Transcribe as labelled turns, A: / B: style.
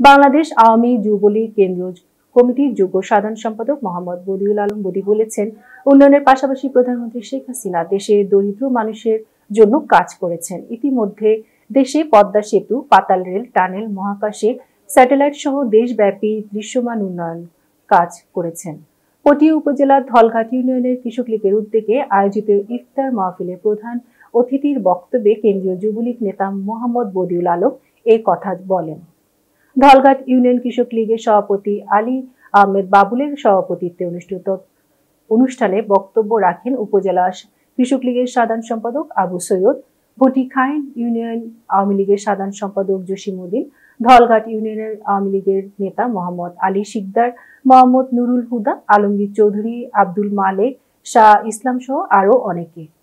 A: বাংলাদেশ আওয়ামী যুবলীগ কেন্দ্রীয় কমিটির যুগ্ম সাধারণ সম্পাদক মোহাম্মদ বদিউল আলম বদি বলেছেন, উন্নয়নের পাশাপাশি প্রধানমন্ত্রী শেখ হাসিনা দেশের দরিদ্র মানুষের জন্য কাজ করেছেন। ইতিমধ্যে দেশে পদ্মা সেতু, পাতাল রেল, টানেল, মহাকাশে স্যাটেলাইট সহ দেশব্যাপী দৃশ্যমান উন্নয়ন কাজ করেছেন। পটিয়া উপজেলার ধলঘাট ইউনিয়নের কৃষক লীগের উদ্যোগে আয়োজিত ইফতার মাহফিলে প্রধান অতিথির বক্তব্যে কেন্দ্রীয় যুবলীগ নেতা মোহাম্মদ বদিউল আলম এই কথা বলেন। ধলঘাট ইউনিয়ন কৃষক লীগের সভাপতি আলী আহমেদ বাবুলের সভাপতিত্বে অনুষ্ঠিত অনুষ্ঠানে বক্তব্য রাখেন উপজেলা কৃষক লীগের সাধারণ সম্পাদক আবু সৈয়দ, ভটিখাইন ইউনিয়ন আওয়ামী লীগের সাধারণ সম্পাদক জসিম উদ্দিন, ধলঘাট ইউনিয়নের আওয়ামী লীগের নেতা মোহাম্মদ আলী শিকদার, মোহাম্মদ নুরুল হুদা, আলমগীর চৌধুরী, আব্দুল মালেক, শাহ ইসলাম সহ আরো অনেকে।